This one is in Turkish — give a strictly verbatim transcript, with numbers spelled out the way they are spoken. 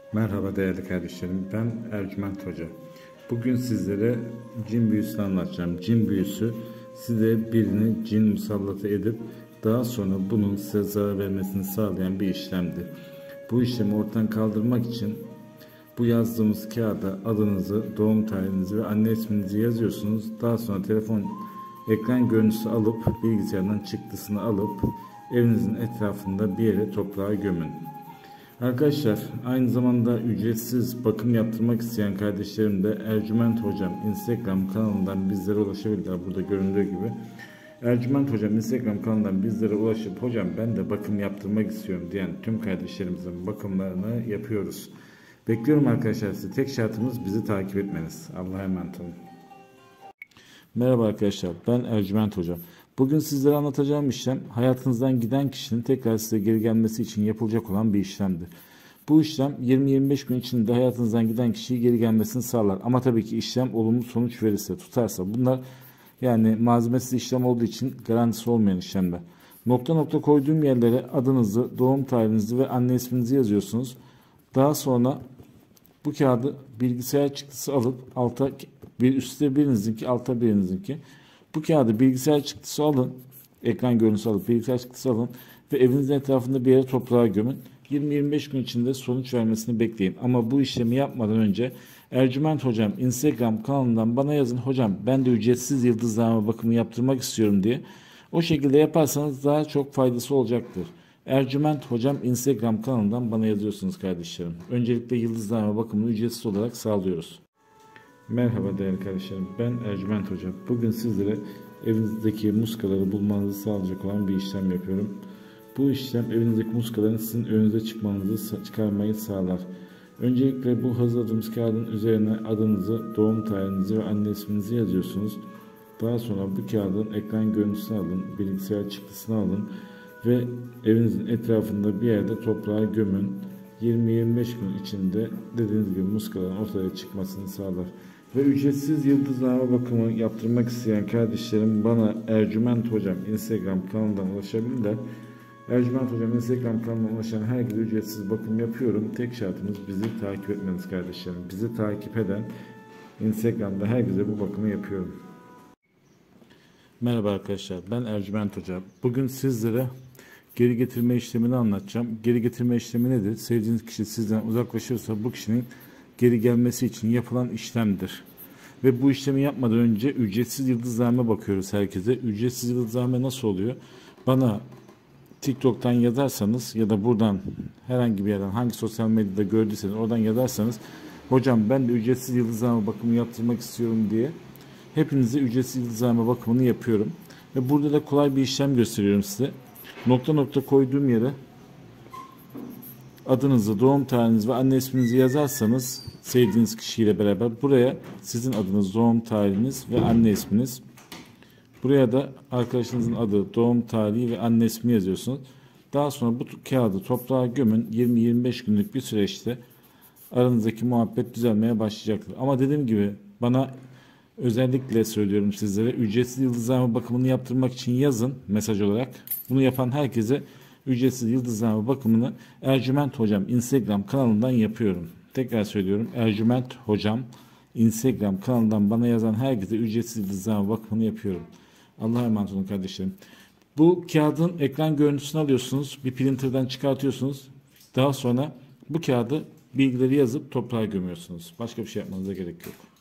Merhaba değerli kardeşlerim, ben Ercüment Hoca. Bugün sizlere cin büyüsünü anlatacağım. Cin büyüsü size birini cin musallatı edip daha sonra bunun size zarar vermesini sağlayan bir işlemdir. Bu işlemi ortadan kaldırmak için bu yazdığımız kağıda adınızı, doğum tarihinizi ve anne isminizi yazıyorsunuz. Daha sonra telefon ekran görüntüsü alıp bilgisayardan çıktısını alıp evinizin etrafında bir yere toprağa gömün. Arkadaşlar, aynı zamanda ücretsiz bakım yaptırmak isteyen kardeşlerim de Ercüment Hocam Instagram kanalından bizlere ulaşabilirler. Burada göründüğü gibi Ercüment Hocam Instagram kanalından bizlere ulaşıp hocam ben de bakım yaptırmak istiyorum diyen tüm kardeşlerimizin bakımlarını yapıyoruz. Bekliyorum arkadaşlar sizi. Tek şartımız bizi takip etmeniz. Allah'a emanet olun. Merhaba arkadaşlar, ben Ercüment Hocam. Bugün sizlere anlatacağım işlem hayatınızdan giden kişinin tekrar size geri gelmesi için yapılacak olan bir işlemdir. Bu işlem yirmi yirmi beş gün içinde hayatınızdan giden kişiyi geri gelmesini sağlar. Ama tabii ki işlem olumlu sonuç verirse, tutarsa. Bunlar yani malzemesiz işlem olduğu için garantisi olmayan işlemler. Nokta nokta koyduğum yerlere adınızı, doğum tarihinizi ve anne isminizi yazıyorsunuz. Daha sonra bu kağıdı bilgisayar çıktısı alıp alta bir üstte birinizinki, alta birinizinki. Bu kağıdı bilgisayar çıktısı alın, ekran görüntüsü alıp bilgisayar çıktısı alın ve evinizin etrafında bir yere toprağa gömün. yirmi yirmi beş gün içinde sonuç vermesini bekleyin. Ama bu işlemi yapmadan önce Ercüment Hocam Instagram kanalından bana yazın. Hocam ben de ücretsiz yıldızlarma bakımı yaptırmak istiyorum diye. O şekilde yaparsanız daha çok faydası olacaktır. Ercüment Hocam Instagram kanalından bana yazıyorsunuz kardeşlerim. Öncelikle yıldızlarma bakımını ücretsiz olarak sağlıyoruz. Merhaba değerli kardeşlerim, ben Ercüment Hoca. Bugün sizlere evinizdeki muskaları bulmanızı sağlayacak olan bir işlem yapıyorum. Bu işlem evinizdeki muskaların sizin önünüze çıkmanızı çıkarmayı sağlar. Öncelikle bu hazırladığımız kağıdın üzerine adınızı, doğum tarihinizi ve anne isminizi yazıyorsunuz. Daha sonra bu kağıdın ekran görüntüsünü alın, bilgisayar çıktısını alın ve evinizin etrafında bir yerde toprağa gömün. yirmi yirmi beş gün içinde dediğiniz gibi muskaların ortaya çıkmasını sağlar. Ve ücretsiz yıldızlama bakımı yaptırmak isteyen kardeşlerim bana Ercüment Hocam Instagram kanalından ulaşabilirler. Ercüment Hocam Instagram kanalına ulaşan herkese ücretsiz bakım yapıyorum. Tek şartımız bizi takip etmeniz kardeşlerim. Bizi takip eden Instagram'da herkese bu bakımı yapıyorum. Merhaba arkadaşlar, ben Ercüment Hocam. Bugün sizlere geri getirme işlemini anlatacağım. Geri getirme işlemi nedir? Sevdiğiniz kişi sizden uzaklaşırsa bu kişinin geri gelmesi için yapılan işlemdir. Ve bu işlemi yapmadan önce ücretsiz yıldızlarma bakıyoruz herkese. Ücretsiz yıldızlarma nasıl oluyor? Bana TikTok'tan yazarsanız ya da buradan herhangi bir yerden hangi sosyal medyada gördüyseniz oradan yazarsanız hocam ben de ücretsiz yıldızlarma bakımı yaptırmak istiyorum diye hepinize ücretsiz yıldızlarma bakımını yapıyorum. Ve burada da kolay bir işlem gösteriyorum size. Nokta nokta koyduğum yere adınızı, doğum tarihinizi ve anne isminizi yazarsanız sevdiğiniz kişiyle beraber buraya sizin adınız, doğum tarihiniz ve anne isminiz. Buraya da arkadaşınızın adı, doğum tarihi ve anne ismi yazıyorsunuz. Daha sonra bu kağıdı toprağa gömün. yirmi yirmi beş günlük bir süreçte aranızdaki muhabbet düzelmeye başlayacaktır. Ama dediğim gibi bana özellikle söylüyorum sizlere ücretsiz yıldızlama bakımını yaptırmak için yazın mesaj olarak. Bunu yapan herkese ücretsiz yıldızlama bakımını Ercüment Hocam Instagram kanalından yapıyorum. Tekrar söylüyorum, Ercüment Hocam Instagram kanalından bana yazan herkese ücretsiz yıldızlama bakımını yapıyorum. Allah'a emanet olun kardeşlerim. Bu kağıdın ekran görüntüsünü alıyorsunuz, bir printerden çıkartıyorsunuz. Daha sonra bu kağıdı bilgileri yazıp toprağa gömüyorsunuz. Başka bir şey yapmanıza gerek yok.